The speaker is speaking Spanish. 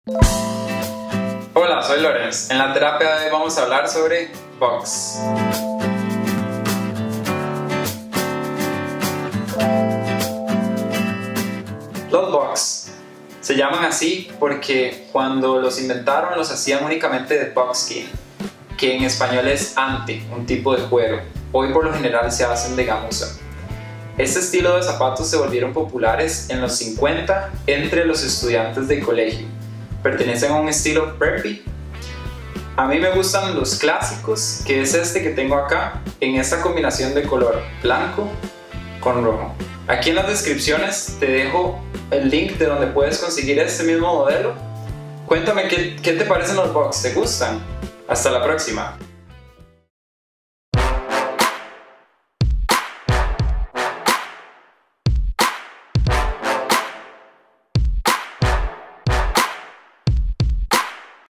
Hola, soy Lorenz. En la terapia de hoy vamos a hablar sobre bugs. Los bugs se llaman así porque cuando los inventaron los hacían únicamente de buckskin, que en español es ante, un tipo de cuero. Hoy por lo general se hacen de gamuza. Este estilo de zapatos se volvieron populares en los 50 entre los estudiantes de colegio. Pertenecen a un estilo preppy. A mí me gustan los clásicos, que es este que tengo acá, en esta combinación de color blanco con rojo. Aquí en las descripciones te dejo el link de donde puedes conseguir este mismo modelo. Cuéntame qué te parecen los bugs, ¿te gustan? Hasta la próxima.